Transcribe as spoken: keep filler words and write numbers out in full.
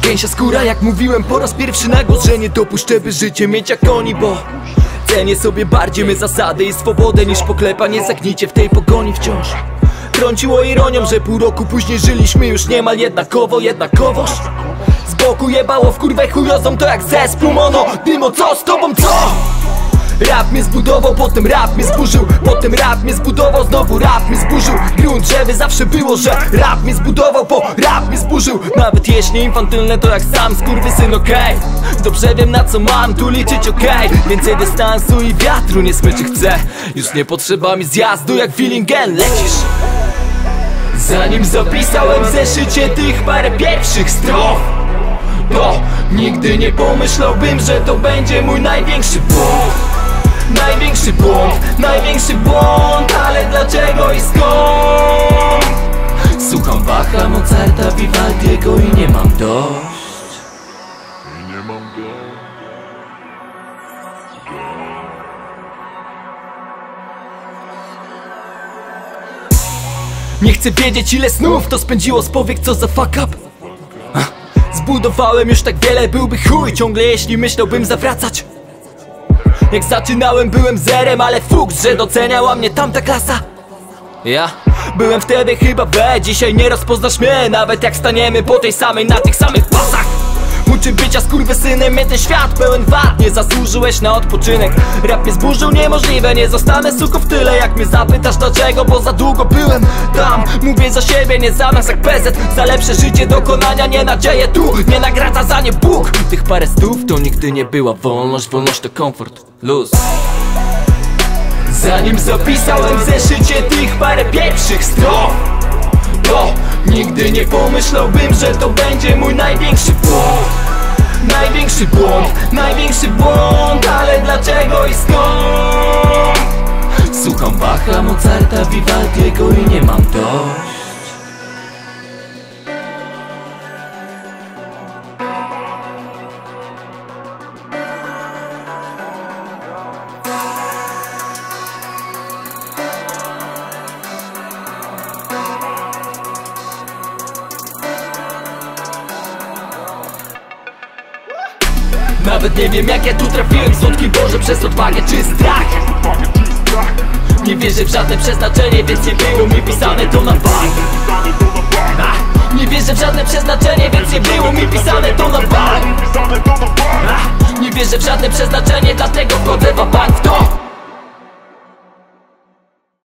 gęsia skóra, jak mówiłem po raz pierwszy na głos, że nie dopuszczę, by życie mieć jak oni, bo cenię sobie bardziej my zasady i swobodę niż poklepanie za gnicie w tej pogoni wciąż. Trąciło ironią, że pół roku później żyliśmy już niemal jednakowo, jednakowoż z boku jebało w kurwę chujozą, to jak zespół mono. Dymo, co z tobą, co? Rap mnie zbudował, potem rap mnie zburzył, potem rap mnie zbudował, znowu rap mnie zburzył. Grunt, żeby zawsze było, że rap mnie zbudował, po rap mnie zburzył. Nawet jeśli infantylne, to jak sam skurwysyn, okej okay. Dobrze wiem, na co mam tu liczyć, okej okay. Więcej dystansu i wiatru nie smyczy chcę. Już nie potrzeba mi zjazdu, jak Willingen lecisz. Zanim zapisałem w zeszycie tych parę pierwszych strof, to nigdy nie pomyślałbym, że to będzie mój największy błąd. Największy błąd, największy błąd, ale dlaczego i skąd? Słucham Bacha, Mozarta, Vivaldiego i nie mam dość. I nie mam dość. Nie chcę wiedzieć, ile snów to spędziło z powiek, co za fuck up. Zbudowałem już tak wiele, byłby chuj ciągle, jeśli myślałbym zawracać. Jak zaczynałem, byłem zerem, ale fuks, że doceniała mnie tamta klasa. Ja byłem wtedy chyba B, dzisiaj nie rozpoznasz mnie, nawet jak staniemy po tej samej, na tych samych pasach. Uczy bycia skurwysynem, mnie ten świat pełen wad, nie zasłużyłeś na odpoczynek. Rap mnie zburzył, niemożliwe, nie zostanę suko w tyle. Jak mnie zapytasz dlaczego, bo za długo byłem tam. Mówię za siebie, nie za nas jak P Z. Za lepsze życie dokonania, nie nadzieję tu, nie nagradza za nie Bóg. Tych parę stów to nigdy nie była wolność, wolność to komfort, luz. Zanim zapisałem w zeszycie tych parę pierwszych strof, to nigdy nie pomyślałbym, że to będzie mój największy błąd. Największy błąd, największy błąd, ale dlaczego i skąd? Słucham Bacha, Mozarta, Vivaldiego i nie mam dość. Nawet nie wiem, jak ja tu trafiłem, słodki Boże, przez odwagę czy strach. Nie wierzę w żadne przeznaczenie, więc nie było mi pisane to na bank. A, nie wierzę w żadne przeznaczenie, więc nie było mi pisane to na bank. A, nie wierzę w żadne przeznaczenie, dlatego